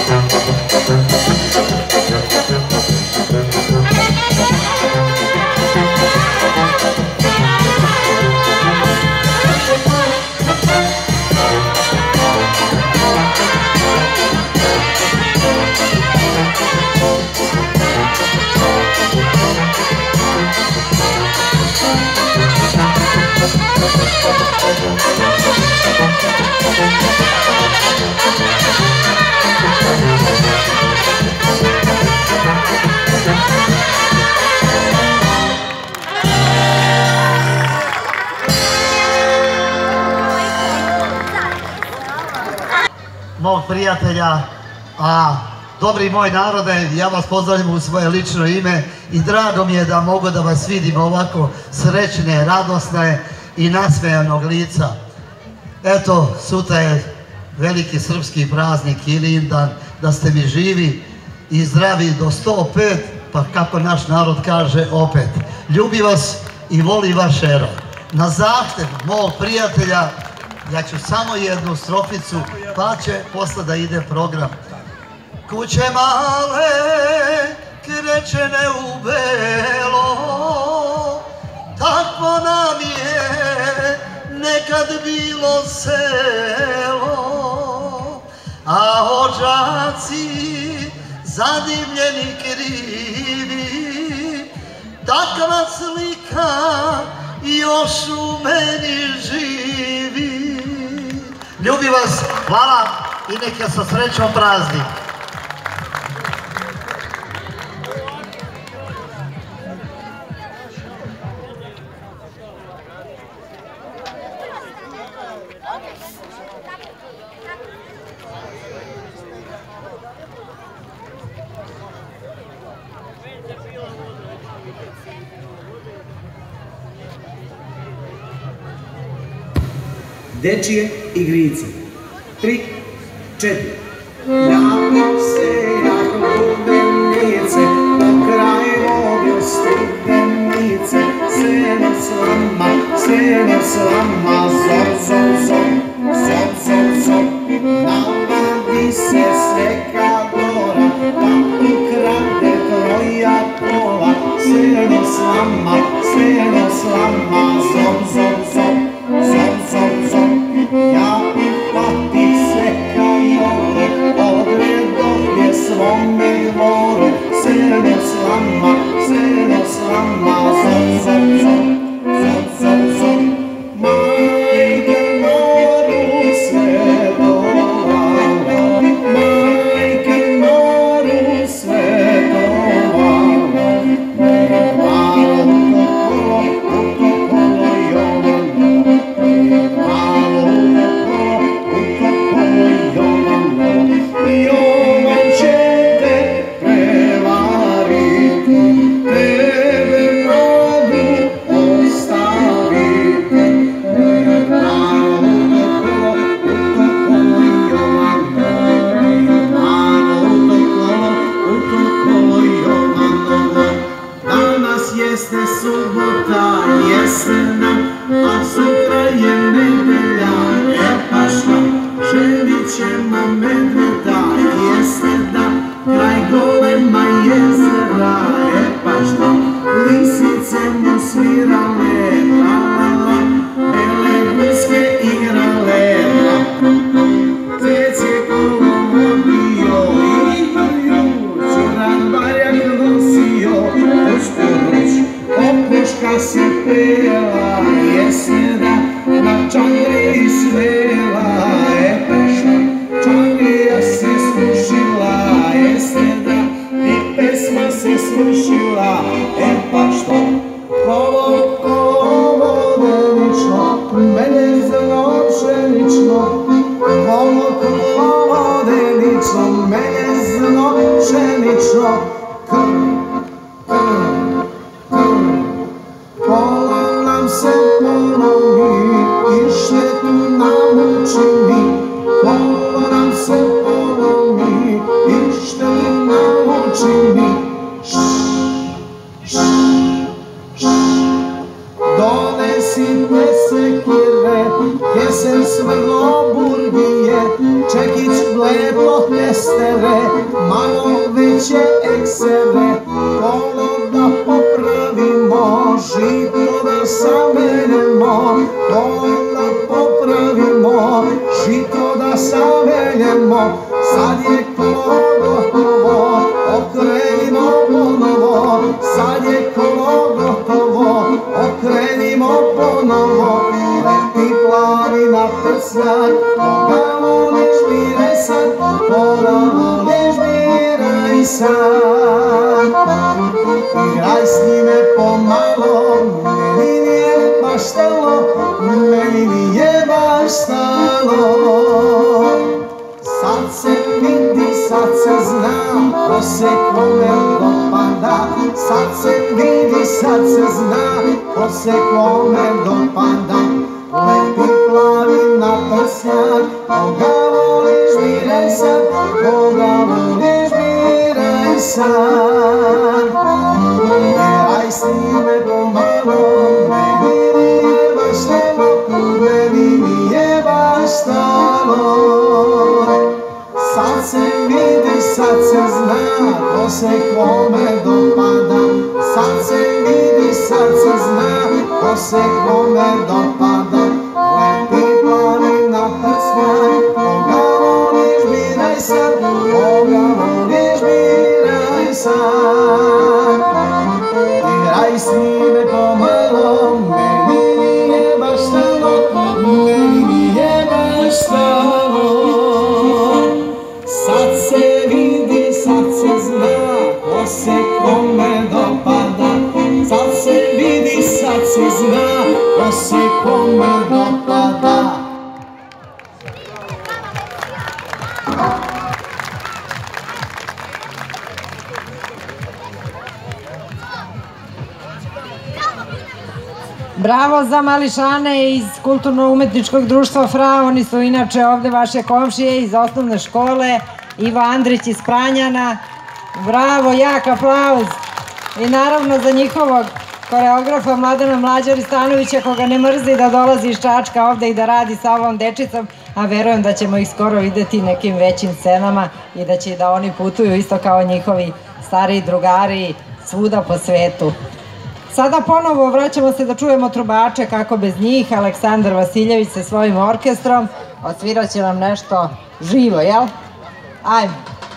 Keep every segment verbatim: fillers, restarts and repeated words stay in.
Mog prijatelja, a dobri moj narode, ja vas pozdravljam u svoje lično ime i drago mi je da mogu da vas vidim ovako srećne, radosne i nasmejanog lica. Eto, sutra je veliki srpski praznik Ilindan, da ste mi živi i zdravi do sto pet, pa kako naš narod kaže opet. Ljubi vas i voli vaš Ero. Na zahtev mog prijatelja ja ću samo jednu stroficu, pa će posle da ide program. Kuće male, krečene u belo, takvo nam je nekad bilo selo, a ođaci zadivljeni krivi, takva slika još u meni živi. Ljubi vas, hvala i neka sa srećom praznik. Dečije igrice. Tri, četiri. Javim se jako ljubenice, po kraju obje studenice, seno slama, seno slama, zor, zor, zor, zor, zor, zor. Navadi se sveka gora, pa ukrade tvoja pola, seno slama, seno slama, zor, zor, zor, zor, zor, zor. Ja pati sveka jore, odredovje svome dvoru, seno slama, seno slama, zor, zor, zor, zor, zor, zor. Majke moru svetovala, majke moru svetovala, malo kolo, kolo, kolo, Jovano, malo kolo, kolo, Jovano, Jovan će te prevariti, tebe nadu ostaviti, malo kolo, kolo, Jovano, malo kolo, kolo, Jovano. Danas jeste subota, jesena, a sutra je nedelja, e pa šta, želit ćemo medveda, jeste da, kraj golema jezera, e pa šta, lisice mu svirale, la la la, bele guske igrale, la la, tec je kolo vodio, igraju, čuran barjak nosio, pušku ruč, opuška se pela, jeste da, na čangri svela, e pa šta, čangrija se slušila, jeste da, i pesma se slušila, e pa što, kolo, kolo, vodenično, mene zrno pšenično, kolo, kolo, vodenično, mene zrno pšenično, krv, krv, krv, pola nam se ponovi, i štetu nam učini, pola nam se ponovi, i štetu nam učini, šš, šš, šš. Donesi te sekire, jesen svrlo burgije, čekić, bledo, testere, malo veće eksere, kolo da popravimo, žito da sameljemo, kolo da popravimo, žito da sameljemo, sad je kolo gotovo, okrenimo ponovo, sad je kolo gotovo, okrenimo ponovo, lepi plavi na prsnjak, koga voliš biraj sad, koga voliš biraj sad. Igraj s njime pomalo, meni nije baš stalo, meni nije baš stalo. Sad se vidi, sad se zna, ko se kome dopada. Sad se vidi, sad se zna, ko se kome dopada. Lepi plavi na prsnjak, koga voliš biraj sad, koga voliš biraj sad. Igraj s njime pomalo, meni nije baš stalo, meni nije baš stalo. Sad se vidi, sad se zna, ko se kome dopada. Sad se vidi, sad se zna, ko se kome dopada. Lepi plavi na prsnjak, koga voliš biraj sad, koga voliš biraj sad. Igraj s njime pomalo, meni nije baš stalo, meni nije baš stalo. Sad se vidi, sad se zna, ko se kome dopada. Sad se vidi, sad se zna, ko se kome dopada. Bravo za mališane iz Kulturno-umetničkog društva Fra, oni su inače ovde vaše komšije iz osnovne škole, Ivo Andrić iz Pranjana. Bravo, jak aplauz. I naravno za njihovog koreografa Mladena Mlađa Ristanovića, koga ne mrzi da dolazi iz Čačka ovde i da radi sa ovom dečicom, a verujem da ćemo ih skoro videti nekim većim scenama i da će da oni putuju isto kao njihovi stariji drugari svuda po svetu. Sada ponovo vraćamo se da čujemo trubače, kako bez njih, Aleksandar Vasiljević sa svojim orkestrom, odsvirat će nam nešto živo, jel? Ajmo!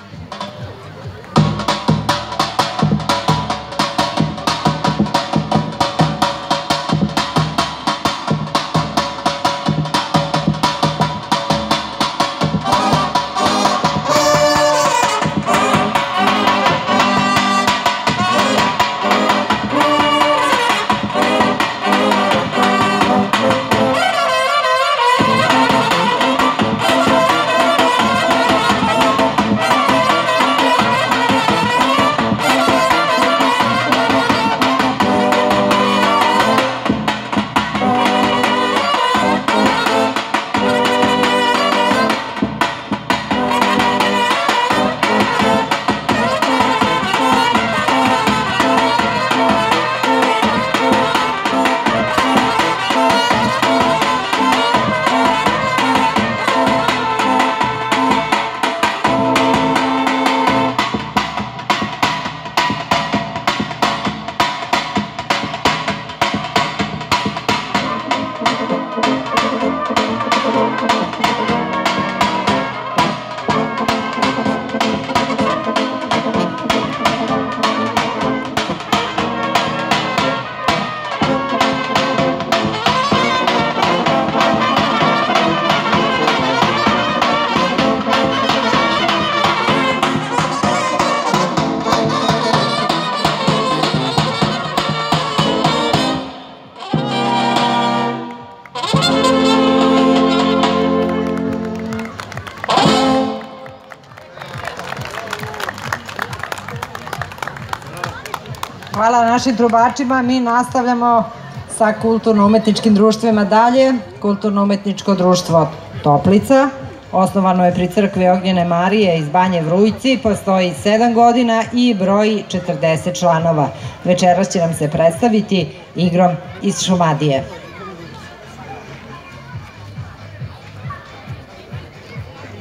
Hvala našim trubačima. Mi nastavljamo sa kulturno-umetničkim društvima dalje. Kulturno-umetničko društvo Toplica osnovano je pri crkvi Ognjene Marije iz Banje Vrujci, postoji sedam godina i broji četrdeset članova. Večeras će nam se predstaviti igrom iz Šumadije.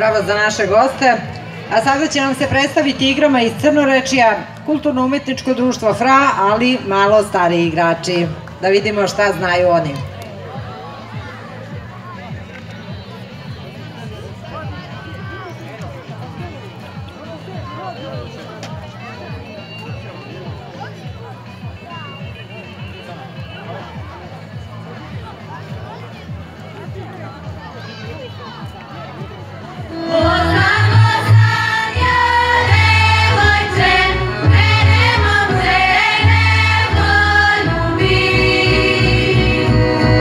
bravo za naše goste. A sada će nam se predstaviti igrama iz Crnorečija, kulturno-umetničko društvo Fra, ali malo stariji igrači. Da vidimo šta znaju oni. Thank you.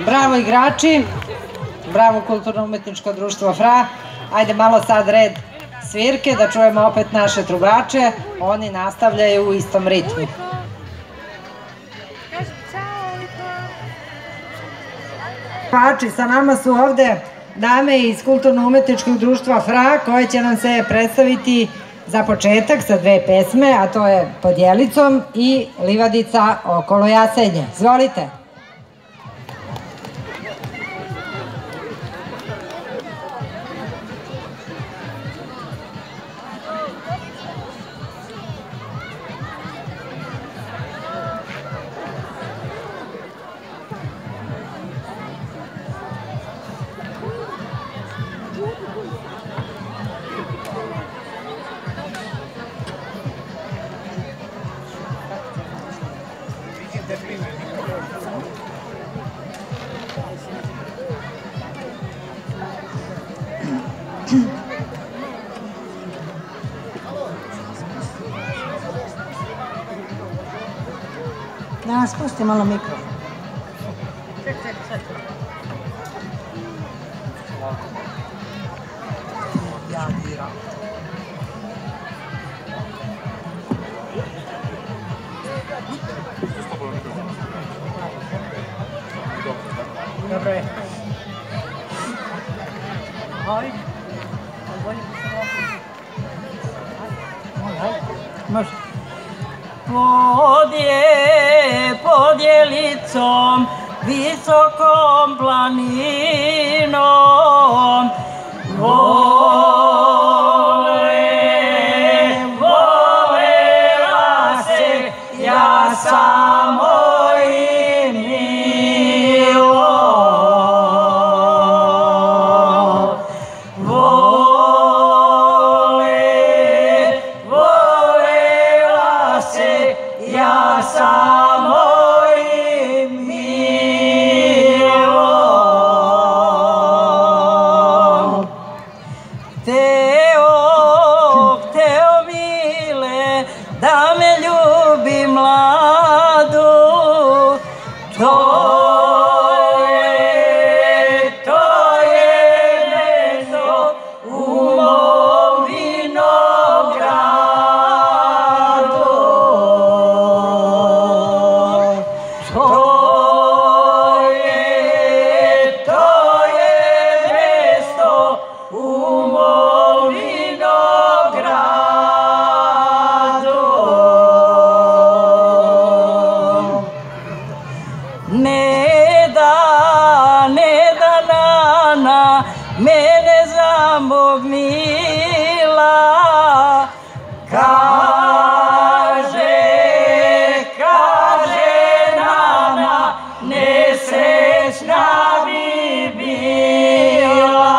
Bravo igrači, bravo Kulturno-umetničko društvo Fra. Ajde malo sad red svirke, da čujemo opet naše trubače. Oni nastavljaju u istom ritmu. Trubači, sa nama su ovde dame iz Kulturno-umetničkog društva Fra, koje će nam se predstaviti za početak sa dve pesme, a to je Pod jelicom i Livadica okolo jasenje. Izvolite. Da, spusti malo mikro. Ja diram. Dobro je. Hoj. Može. Pod je, pod jelicom, visokom planinom, vole, volela se, ja samo i milo. Ja samo i milo. Teo, teo mile, da me ljubi mladu, to je, to je nešto u mom vinogradu. To je, to je mesto u mom vinogradu. Ne da, ne da nana mene za mog mila, kaže, kaže nana, nesrećna bi bila.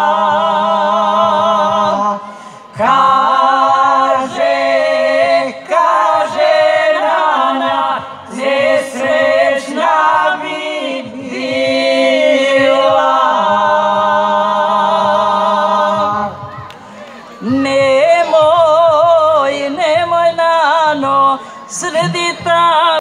Kaže, kaže nana, nesrećna bi bila. Nemoj, nemoj nano, srdita